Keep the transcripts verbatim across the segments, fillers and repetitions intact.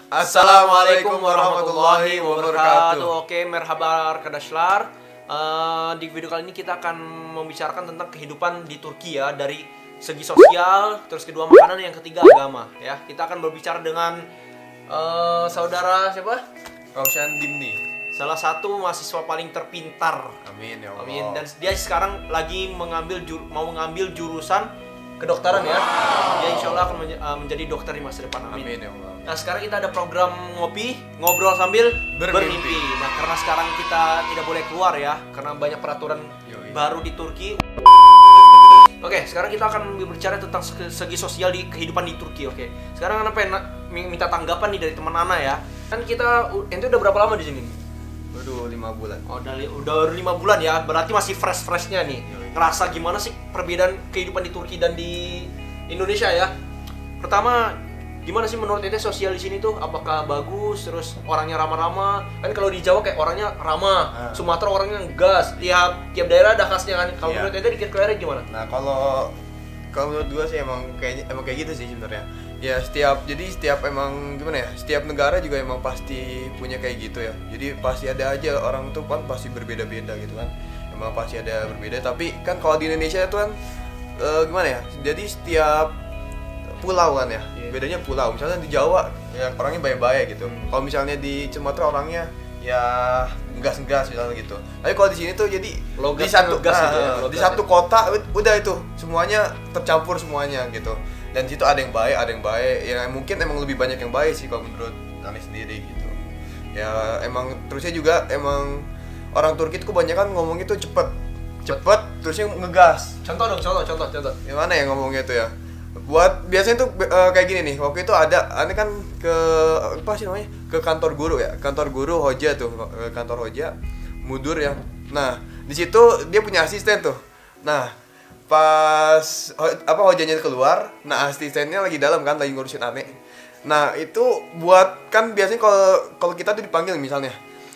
Assalamualaikum warahmatullahi wabarakatuh. Oke, merhaba arkadaşlar. Uh, di video kali ini kita akan membicarakan tentang kehidupan di Turki ya, dari segi sosial, terus kedua makanan, yang ketiga agama ya. Kita akan berbicara dengan uh, saudara siapa? Raushan Dimni, salah satu mahasiswa paling terpintar. Amin ya Allah. Amin. Dan dia sekarang lagi mengambil jur, mau mengambil jurusan kedokteran ya. Dia insya Allah akan menj uh, menjadi dokter di masa depan. Amin. Amin ya Allah. Nah, sekarang kita ada program ngopi, ngobrol sambil Bermimpi. bermimpi. Nah, karena sekarang kita tidak boleh keluar ya, karena banyak peraturan Yoi. baru di Turki. Oke, sekarang kita akan berbicara tentang segi sosial di kehidupan di Turki. Oke, sekarang Ana pengen minta tanggapan nih dari teman Ana ya. Kan kita, ente udah berapa lama di sini? Waduh, lima bulan. Oh, dari udah lima bulan ya, berarti masih fresh-freshnya nih. Yoi. Ngerasa gimana sih perbedaan kehidupan di Turki dan di Indonesia ya? Pertama, gimana sih menurut ente sosial di sini tuh? Apakah bagus? Terus orangnya ramah-ramah? Kan kalau di Jawa kayak orangnya ramah, Ah. Sumatera orangnya gas. Tiap tiap daerah ada khasnya kan. Kalau Iya. menurut ente di daerah gimana? Nah, kalau kalau menurut gua sih emang kayak emang kayak gitu sih sebenarnya. Ya setiap jadi setiap emang gimana ya? Setiap negara juga emang pasti punya kayak gitu ya. Jadi pasti ada aja orang tuh kan pasti berbeda-beda gitu kan. Emang pasti ada berbeda. Tapi kan kalau di Indonesia itu kan eh, gimana ya? Jadi setiap pulau kan ya, Iya. bedanya pulau. Misalnya di Jawa ya orangnya baik-baik gitu. Hmm. Kalau misalnya di Sumatera orangnya ya ngegas-ngegas misalnya gitu. Tapi kalau di sini tuh jadi Logat di satu ngegas gitu ya, nah, logat di ya. satu kota udah itu semuanya tercampur semuanya gitu. Dan di situ ada yang baik, ada yang baik. Ya mungkin emang lebih banyak yang baik sih kalau menurut kami sendiri gitu. Ya emang terusnya juga emang orang Turki itu kebanyakan ngomongnya tuh cepet, cepet terusnya ngegas. Contoh dong, contoh, contoh, contoh. Gimana ya ngomongnya tuh ya? Buat biasanya tuh uh, kayak gini nih. Waktu itu ada, aneh kan ke apa sih namanya? Ke kantor guru ya. Kantor guru Hoja tuh, ke kantor Hoja, Mudur ya. Nah, di situ dia punya asisten tuh. Nah, pas ho, apa Hojanya keluar, nah asistennya lagi dalam kan lagi ngurusin aneh. Nah, itu buat kan biasanya kalau kalau kita tuh dipanggil misalnya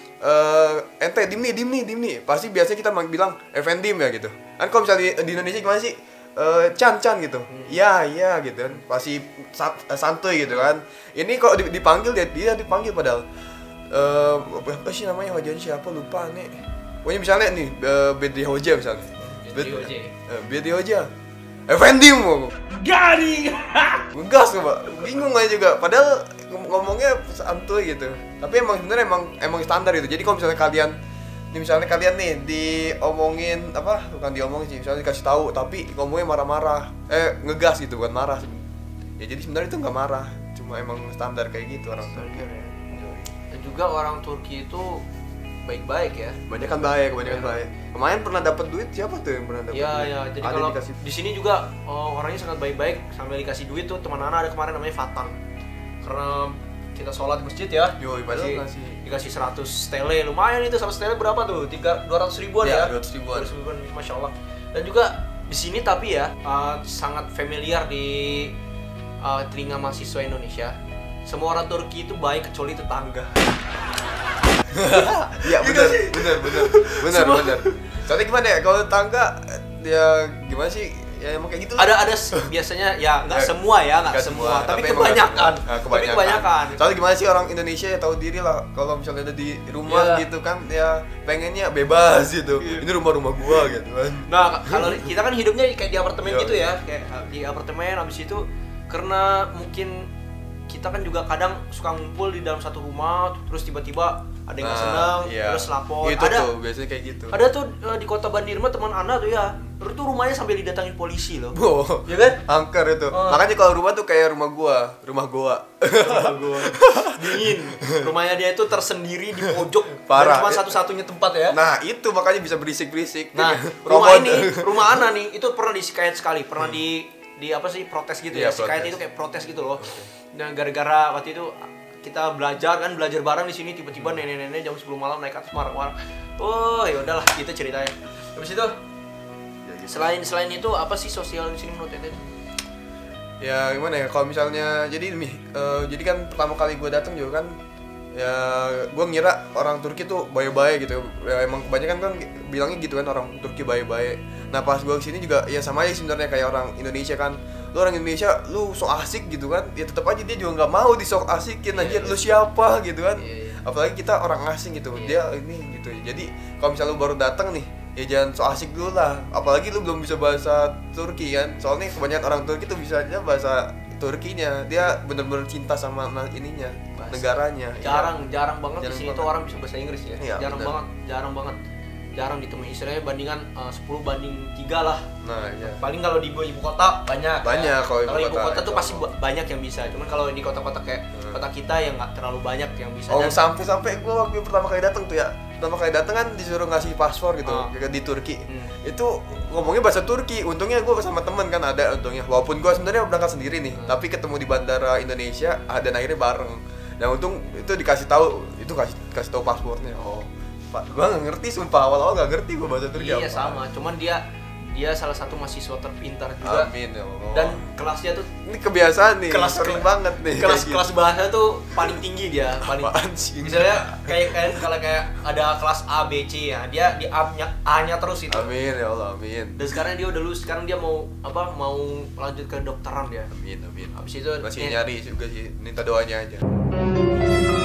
eh ente Dimni, Dimni, Dimni. Pasti biasanya kita bilang Effendim ya gitu. Kan kalau misalnya di, di Indonesia gimana sih? Uh, Chan Chan gitu, iya hmm. iya gitu kan, pasti santuy gitu kan. Ini kok dipanggil dia dia dipanggil padahal uh, apa sih namanya hojanya siapa lupa nih. Pokoknya misalnya nih uh, Bedri Hoja misalnya, Bedri Hoja, uh, Bedri Hoja, Effendim mau, garing, ngegas coba, bingung aja juga. Padahal ngomongnya santuy gitu, tapi emang sebenarnya emang emang standar gitu. Jadi kalau misalnya kalian Ini misalnya kalian nih diomongin apa, bukan diomongin sih, misalnya dikasih tahu tapi ngomongnya marah-marah, eh ngegas gitu, bukan marah. Ya jadi sebenarnya itu nggak marah, cuma emang standar kayak gitu orang Turki. Ya. Dan juga orang Turki itu baik-baik ya. Banyak kan baik, kebanyakan Ya. baik. Kemarin pernah dapat duit siapa tuh yang pernah dapat Iya duit? ya, jadi Ada kalau dikasih. di sini juga oh, orangnya sangat baik-baik, sambil dikasih duit tuh. Teman Ana ada kemarin namanya Fatan, karena kita sholat di masjid ya. Yoi, padahal ngasih dikasih seratus stele, lumayan itu. Seratus stele berapa tuh? tiga dua ratus ribuan ya? Ya, dua ratus ribuan. dua ratus ribuan, masya Allah. Dan juga di sini tapi ya uh, sangat familiar di uh, telinga mahasiswa Indonesia. Semua orang Turki itu baik kecuali tetangga. Iya benar, benar, benar, benar, Semua. benar. Soalnya gimana ya, kalau tetangga ya gimana sih? Ya emang kayak gitu. Ada ada biasanya ya nggak semua ya, nggak semua, tapi, emang kebanyakan. nggak semua. Nah, Tapi kebanyakan. kebanyakan. Soalnya gimana sih orang Indonesia ya tahu diri lah, kalau misalnya ada di rumah Iya. gitu kan ya pengennya bebas gitu. Iya. Ini rumah-rumah gua gitu kan. Nah, kalau kita kan hidupnya kayak di apartemen Iya. gitu ya, kayak di apartemen. Habis itu karena mungkin kita kan juga kadang suka ngumpul di dalam satu rumah, terus tiba-tiba ada yang nggak Nah, senang, iya. terus lapor. Itu Ada tuh biasanya kayak gitu. ada tuh uh, di kota Bandirma teman Anda tuh ya, terus tuh rumahnya sampai didatangin polisi loh. Oh, Ya kan? angker itu. Oh. Makanya kalau rumah tuh kayak rumah gua, rumah gua. Dingin. Rumahnya dia itu tersendiri di pojok. Parah. Dan cuma satu-satunya tempat ya. Nah, itu makanya bisa berisik-berisik. Nah, rumah Robot. ini, rumah Ana nih, itu pernah disikayat sekali, pernah di di apa sih protes gitu ya, Iya, sikayat protes. itu kayak protes gitu loh. Nah, gara-gara waktu itu kita belajar kan, belajar bareng di sini, tiba-tiba nenek-nenek jam sepuluh malam naik ke atas marah-marah. Oh, ya udahlah, gitu ceritanya. Habis itu Ya, gitu. selain selain itu apa sih sosial di sini menurut ente? Ya gimana ya, kalau misalnya jadi nih eh, jadi kan pertama kali gue datang juga kan ya gue ngira orang Turki tuh baik-baik gitu ya, emang kebanyakan kan bilangnya gitu kan orang Turki baik-baik. Nah pas gue kesini juga ya sama aja sebenarnya kayak orang Indonesia kan. Lu orang Indonesia, lu sok asik gitu kan, ya tetap aja dia juga nggak mau disok asikin aja. Iya, Lu iya. siapa gitu kan. Iya, iya. Apalagi kita orang asing gitu, Iya. dia ini gitu. Jadi kalau misalnya lu baru datang nih, ya jangan so asik dulu lah. Apalagi lu belum bisa bahasa Turki kan. Soalnya kebanyakan orang Turki tuh bisa aja bahasa Turkinya. Dia bener-bener cinta sama na- ininya, Bahasa. negaranya. Jarang, jarang banget Jarang di sini banget. tuh orang bisa bahasa Inggris ya. Iya, jarang benar. banget, jarang banget. Jarang ditemuin, istilahnya bandingan uh, sepuluh banding tiga lah. Nah, iya. Paling kalau di ibu ibu kota banyak. Banyak ya. kalau ibu Kalau ibu kota, kota tuh itu. pasti ba- banyak yang bisa. Cuman kalau di kota-kota kayak Hmm. kota kita yang nggak terlalu banyak yang bisa. Oh, Dan- sampai-sampai gua waktu pertama kali datang tuh ya. Pertama kali datang kan disuruh ngasih paspor gitu Ah. kayak di Turki. Hmm. Itu ngomongnya bahasa Turki. Untungnya gua sama temen kan ada untungnya. Walaupun gua sebenarnya berangkat sendiri nih, Hmm. tapi ketemu di bandara Indonesia ah, dan akhirnya bareng. Yang untung itu dikasih tahu, itu kasih kasih tahu paspornya. Oh, Pak, gua nggak ngerti sumpah awal-awal nggak ngerti gua bahasa Turki Iya apa. sama, cuman dia dia salah satu mahasiswa terpintar juga. Amin ya Allah. Dan kelasnya tuh ini kebiasaan nih, kelas sering banget nih. kelas kayak kelas gini. bahasa tuh paling tinggi dia, paling Apaan sih? misalnya kayak kayak kalau kayak ada kelas A B C ya, dia di A-nya A-nya terus itu. Amin ya Allah, amin. Dan sekarang dia udah lulus, sekarang dia mau apa? Mau lanjut ke dokteran dia. Amin, amin. Habis itu Masih eh, nyari juga sih, minta doanya aja.